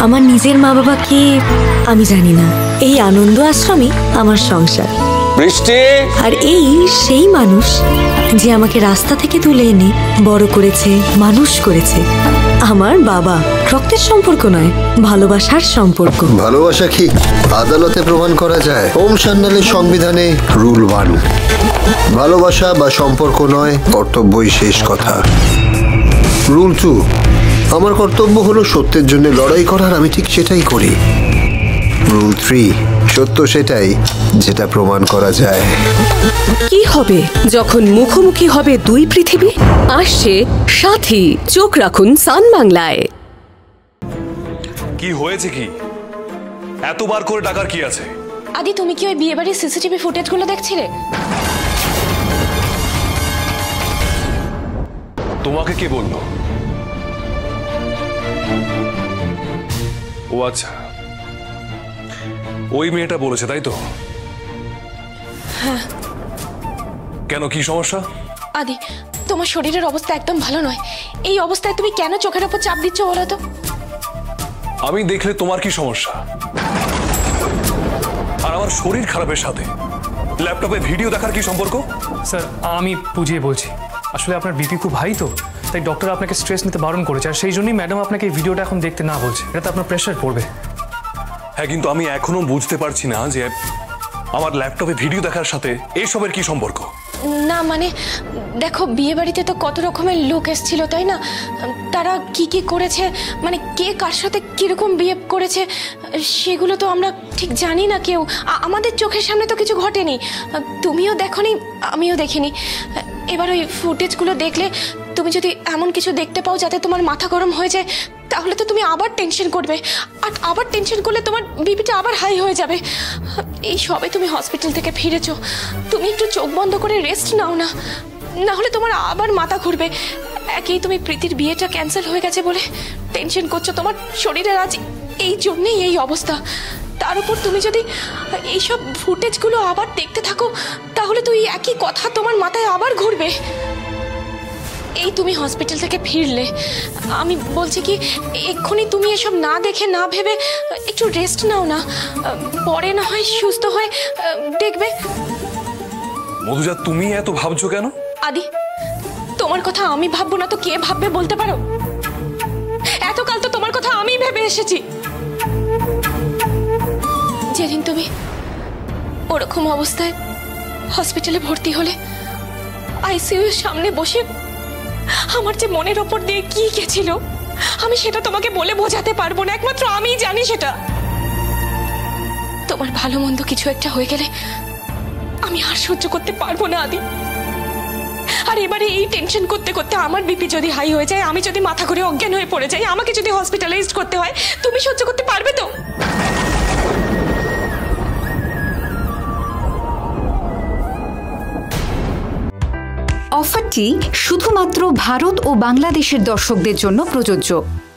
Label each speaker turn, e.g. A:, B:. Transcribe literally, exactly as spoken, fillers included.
A: আমার নিজের মা বাবা কে আমি জানি না। এই আনন্দ আশ্রমই আমার সংসার।
B: বৃষ্টি। আর
A: এই সেই মানুষ যে আমাকে রাস্তা থেকে তুলে এনে বড় করেছে, মানুষ করেছে। আমার বাবা। রক্তের সম্পর্ক নয়, ভালোবাসার সম্পর্ক।
C: ভালোবাসা কি আদালতে প্রমাণ করা যায়? ওম সান্যালের সংবিধানে রুল ওয়ান, ভালোবাসা বা সম্পর্ক নয়, কর্তব্যই শেষ কথা। রুল টু, আমার কর্তব্য হলো সত্যের জন্য লড়াই করার, আমি ঠিক সেটাই করি। রুল থ্রি, সত্য সেটাই যেটা প্রমাণ করা যায়।
D: কি হবে যখন মুখোমুখি হবে দুই পৃথিবী? আসছে সাথী, চোখ রাখুন সান বাংলায়।
E: কি হয়েছে? কি এতবার করে ডাকার কি আছে?
F: আদি, তুমি কি ওই বিয়ে বাড়ির সিসিটিভি ফুটেজগুলো দেখছিলে?
E: তোমাকে কে বললো? ও আচ্ছা, ওই মেয়েটা বলেছে, তাই তো?
F: হ্যাঁ।
E: কেন, কি সমস্যা?
F: আদি, তোমার শরীরের অবস্থা একদম ভালো নয়। এই অবস্থায় তুমি কেন চোখের উপর চাপ দিচ্ছ বলো তো?
E: আমি দেখলে তোমার কি সমস্যা? আর আমার শরীর খারাপের সাথে ল্যাপটপে ভিডিও দেখার কি সম্পর্ক?
G: স্যার, আমি বুঝিয়ে বলছি। আসলে আপনার বিপি খুব হাই, তো তাই ডক্টর আপনাকে স্ট্রেস নিতে বারণ করেছে, আর সেই জন্যই ম্যাডাম আপনাকে এই ভিডিওটা এখন দেখতে না বলছে। এটাতে আপনার প্রেশার পড়বে।
E: হ্যাঁ, কিন্তু আমি এখনো বুঝতে পারছি না যে আমার ল্যাপটপে ভিডিও দেখার সাথে এসবের কি সম্পর্ক।
F: না মানে দেখো, বিয়ে বাড়িতে তো কত রকমের লোক এসেছিল, তাই না? তারা কি কি করেছে, মানে কে কার সাথে কিরকম বিহেভ করেছে, সেগুলো তো আমরা ঠিক জানি না কেউ। আমাদের চোখের সামনে তো কিছু ঘটেনি, তুমিও দেখোনি, আমিও দেখিনি। এবার ওই ফুটেজগুলো দেখলে তুমি যদি এমন কিছু দেখতে পাও যাতে তোমার মাথা গরম হয়ে যায়, তাহলে তো তুমি আবার টেনশন করবে, আর আবার টেনশন করলে তোমার বিপিটা আবার হাই হয়ে যাবে। এই সবে তুমি হসপিটাল থেকে ফিরেছো, তুমি একটু চোখ বন্ধ করে রেস্ট নাও না, না হলে তোমার আবার মাথা ঘুরবে। একেই তুমি প্রীতির বিয়েটা ক্যান্সেল হয়ে গেছে বলে টেনশন করছো, তোমার শরীরের আজ এই জন্যেই এই অবস্থা। তার উপর তুমি যদি এইসব ফুটেজগুলো আবার দেখতে থাকো, তাহলে তো এই একই কথা তোমার মাথায় আবার ঘুরবে। এই তুমি হসপিটাল থেকে ফিরলে, আমি বলছি কি এক্ষুনি তুমি এসব না দেখে না ভেবে একটু রেস্ট নাও না, পরে না হয় সুস্থ হয়ে দেখবে।
E: মধুজা, তুমি এত ভাবছো কেন?
F: আদি, তোমার কথা আমি ভাববো না তো কে ভাববে বলতে পারো? এতকাল তো তোমার কথা আমি ভেবে এসেছি। যেদিন তুমি ওরকম অবস্থায় হসপিটালে ভর্তি হলে, আইসিইউ এর সামনে বসে আমার যে মনের ওপর দিয়ে কি গেছিল, আমি সেটা তোমাকে বলে বোঝাতে পারবো না, একমাত্র আমিই জানি সেটা। তোমার ভালো মন্দ কিছু একটা হয়ে গেলে আমি আর সহ্য করতে পারবো না আদি। আর এবারে এই টেনশন করতে করতে আমার বিপি যদি হাই হয়ে যায়, আমি যদি মাথা ঘুরে অজ্ঞান হয়ে পড়ে যাই, আমাকে যদি হসপিটালাইজড করতে হয়, তুমি সহ্য করতে পারবে তো?
H: অফারটি শুধুমাত্র ভারত ও বাংলাদেশের দর্শকদের জন্য প্রযোজ্য।